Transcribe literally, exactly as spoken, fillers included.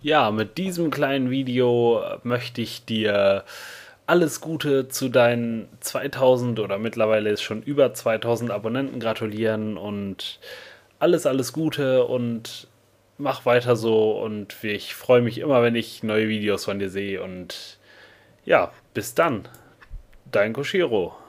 Ja, mit diesem kleinen Video möchte ich dir alles Gute zu deinen zweitausend oder mittlerweile ist schon über zweitausend Abonnenten gratulieren und alles, alles Gute und mach weiter so und ich freue mich immer, wenn ich neue Videos von dir sehe und ja, bis dann, dein Koshiro.